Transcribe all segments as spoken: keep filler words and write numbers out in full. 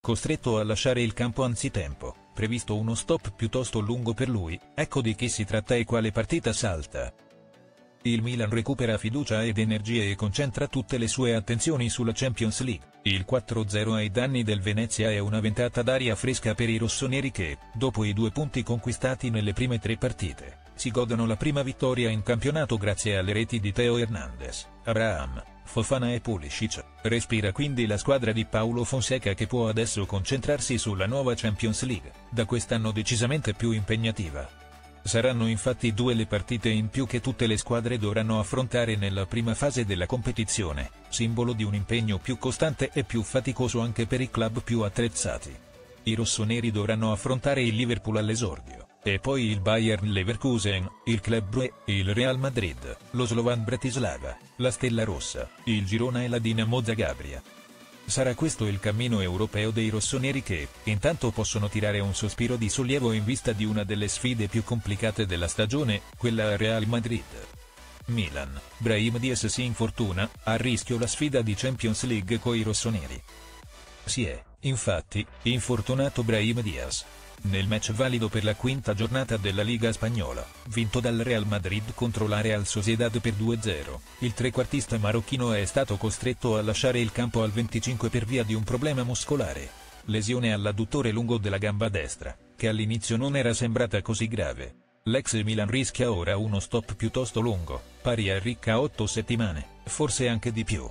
costretto a lasciare il campo anzitempo, previsto uno stop piuttosto lungo per lui, ecco di chi si tratta e quale partita salta. Il Milan recupera fiducia ed energie e concentra tutte le sue attenzioni sulla Champions League. Il quattro a zero ai danni del Venezia è una ventata d'aria fresca per i rossoneri che, dopo i due punti conquistati nelle prime tre partite, si godono la prima vittoria in campionato grazie alle reti di Theo Hernandez, Abraham, Fofana e Pulisic. Respira quindi la squadra di Paulo Fonseca, che può adesso concentrarsi sulla nuova Champions League, da quest'anno decisamente più impegnativa. Saranno infatti due le partite in più che tutte le squadre dovranno affrontare nella prima fase della competizione, simbolo di un impegno più costante e più faticoso anche per i club più attrezzati. I rossoneri dovranno affrontare il Liverpool all'esordio, e poi il Bayern Leverkusen, il Club Brugge, il Real Madrid, lo Slovan Bratislava, la Stella Rossa, il Girona e la Dinamo Zagabria. Sarà questo il cammino europeo dei rossoneri che, intanto, possono tirare un sospiro di sollievo in vista di una delle sfide più complicate della stagione, quella a Real Madrid. Milan, Brahim Diaz si infortuna, a rischio la sfida di Champions League coi rossoneri. Si è, infatti, infortunato Brahim Diaz. Nel match valido per la quinta giornata della Liga spagnola, vinto dal Real Madrid contro la Real Sociedad per due a zero, il trequartista marocchino è stato costretto a lasciare il campo al venticinque per via di un problema muscolare. Lesione all'adduttore lungo della gamba destra, che all'inizio non era sembrata così grave. L'ex Milan rischia ora uno stop piuttosto lungo, pari a circa otto settimane, forse anche di più.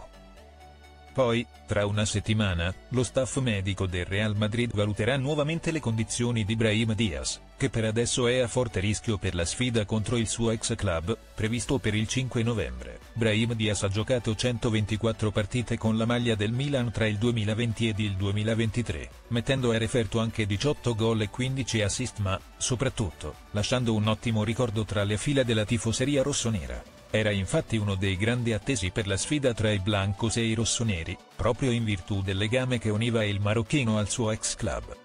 Poi, tra una settimana, lo staff medico del Real Madrid valuterà nuovamente le condizioni di Brahim Diaz, che per adesso è a forte rischio per la sfida contro il suo ex club, previsto per il cinque novembre. Brahim Diaz ha giocato centoventiquattro partite con la maglia del Milan tra il duemilaventi ed il duemilaventitré, mettendo a referto anche diciotto gol e quindici assist, ma, soprattutto, lasciando un ottimo ricordo tra le fila della tifoseria rossonera. Era infatti uno dei grandi attesi per la sfida tra i blancos e i rossoneri, proprio in virtù del legame che univa il marocchino al suo ex club.